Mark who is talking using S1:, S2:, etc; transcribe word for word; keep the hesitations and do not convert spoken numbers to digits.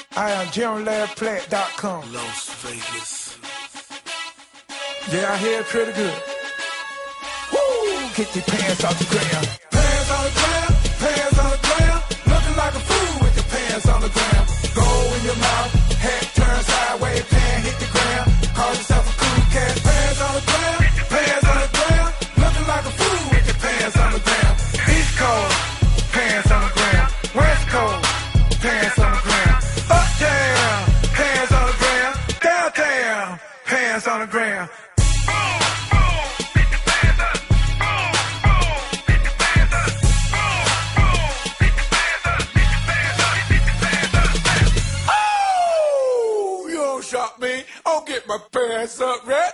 S1: I am General Larry Platt dot com.
S2: Las Vegas.
S1: Yeah, I hear it pretty good. Woo! Get your pants off the ground. Pants on the ground, pants on the ground. Looking like a fool with your pants on the ground. Go in your mouth, head turn sideways, pan hit the ground. Call yourself a cool cat. Pants on the ground, pants on the ground. Looking like a fool with your pants on the ground. East Coast, pants on the ground. West Coast, pants on the ground. Uptown, pants on the ground. Downtown, pants on the ground. Shot me, I'll get my pants up, right?